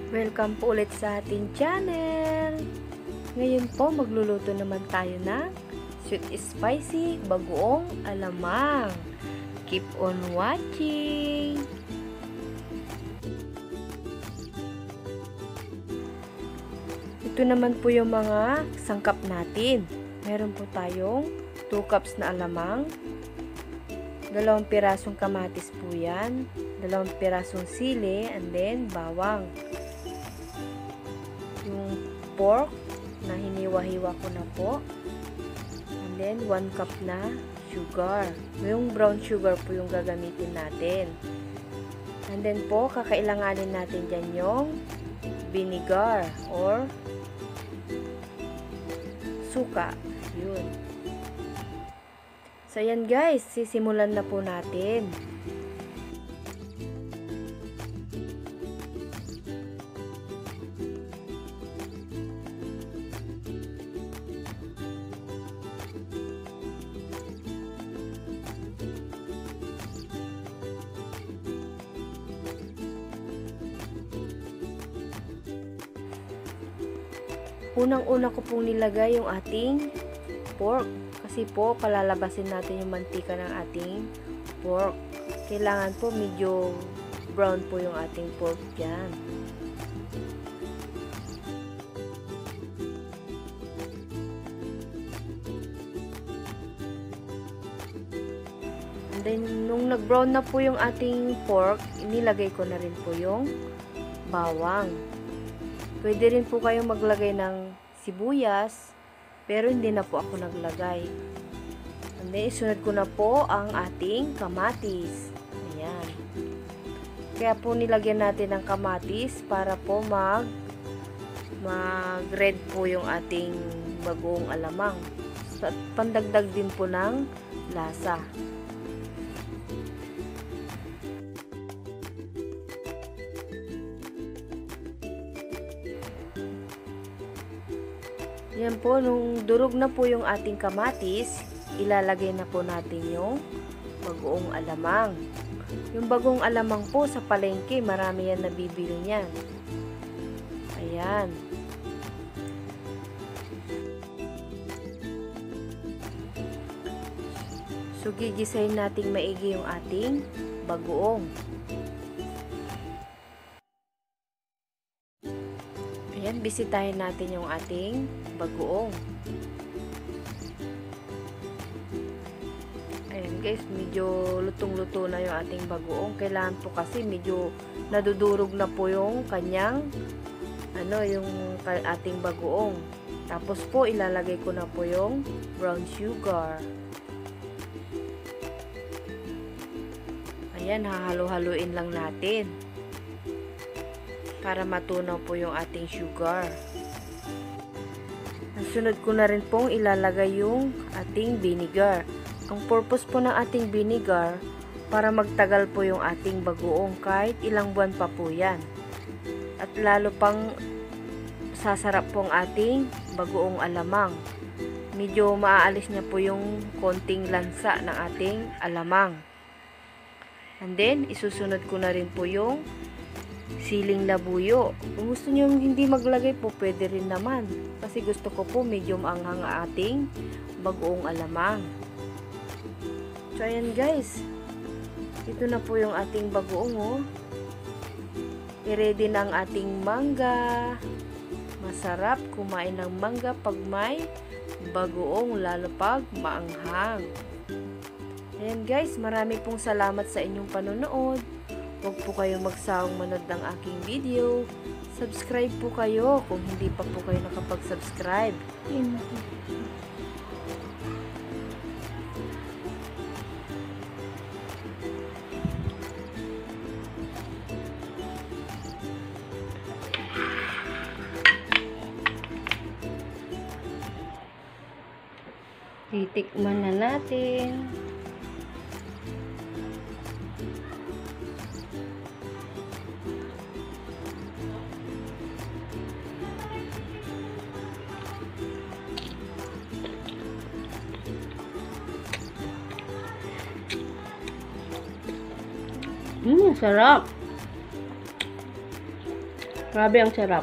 Welcome po ulit sa ating channel. Ngayon po magluluto naman tayo ng sweet spicy bagoong alamang. Keep on watching. Ito naman po yung mga sangkap natin. Meron po tayong 2 cups na alamang, 2 pirasong kamatis po yan, 2 pirasong sili, and then bawang. Yung pork na hiniwa-hiwa ko na po, and then 1 cup na sugar. Yung brown sugar po yung gagamitin natin. And then po, kakailanganin natin dyan yung vinegar or suka. Yun. So, ayan guys, sisimulan na po natin. Unang-una ko pong nilagay yung ating pork. Kasi po, palalabasin natin yung mantika ng ating pork. Kailangan po medyo brown po yung ating pork dyan. And then, nung nag-brown na po yung ating pork, inilagay ko na rin po yung bawang. Pwede rin po kayong maglagay ng sibuyas, pero hindi na po ako naglagay. And then, isunod ko na po ang ating kamatis. Ayan. Kaya po nilagyan natin ng kamatis para po mag-red po yung ating bagoong alamang. At pandagdag din po ng lasa. Yan po, nung durog na po yung ating kamatis, ilalagay na po natin yung bagoong alamang. Yung bagoong alamang po sa palengke, marami yan nabibili niyan. Ayan. So, gigisahin natin maigi yung ating bagoong. Ayan, bisitahin natin yung ating bagoong. Ayan guys, medyo lutong-luto na yung ating bagoong. Kailangan po kasi medyo nadudurog na po yung kanyang yung ating bagoong. Tapos po, ilalagay ko na po yung brown sugar. Ayan, hahalo-haluin lang natin para matunaw po yung ating sugar. Ang sunod ko na rin pong ilalagay yung ating vinegar. Ang purpose po ng ating vinegar, para magtagal po yung ating bagoong kahit ilang buwan pa po yan. At lalo pang sasarap po ang ating bagoong alamang. Medyo maaalis niya po yung konting lansa ng ating alamang. And then, isusunod ko na rin po yung siling labuyo. Kung gusto nyo hindi maglagay po, pwede rin naman. Kasi gusto ko po medyo maanghang ang ating bagoong alamang. So, ayan guys. Ito na po yung ating bagoong, oh. I-ready na ang ating mangga. Masarap kumain ng mangga pag may bagoong, lalo pag maanghang. Ayan guys, marami pong salamat sa inyong panonood. Huwag po kayong magsawang manood ng aking video. Subscribe po kayo kung hindi pa po kayo nakapag-subscribe. Titikman na natin. Sarap. Grabe ang sarap.